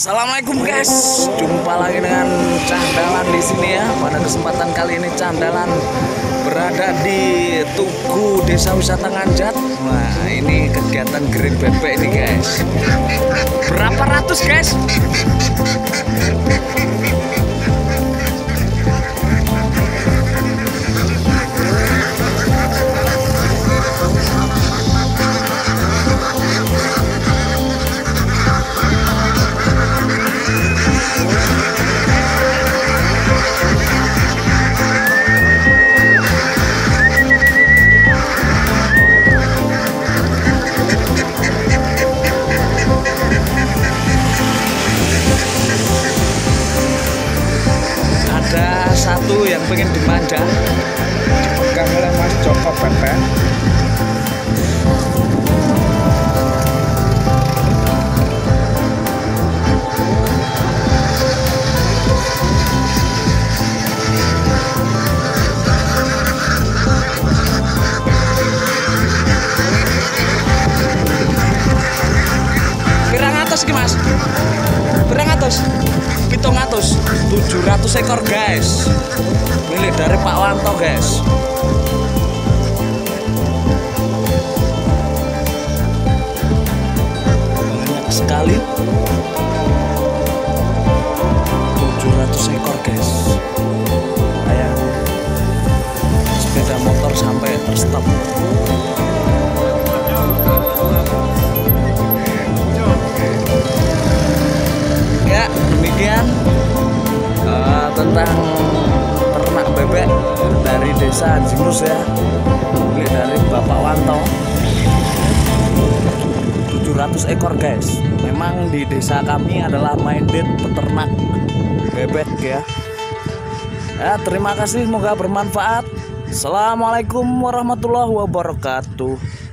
Assalamualaikum guys, jumpa lagi dengan Candalan di sini ya. Pada kesempatan kali ini Candalan berada di Tugu Desa Wisata Nganjat. Nah, ini kegiatan Green Bebek ini guys. Berapa ratus guys? Satu yang pengen dimanja dipegang oleh Mas Joko Pepe. Pirang atus ki Mas? Pirang atus? 700 ekor guys, milik dari Pak Wanto guys. Banyak sekali, 700 ekor guys. Kayak sepeda motor sampai terstop. Ya, demikian tentang ternak bebek dari desa Jimus ya, milik dari Bapak Wanto. 700 ekor guys. Memang di desa kami adalah minded peternak bebek ya. Ya, terima kasih, semoga bermanfaat. Assalamualaikum warahmatullahi wabarakatuh.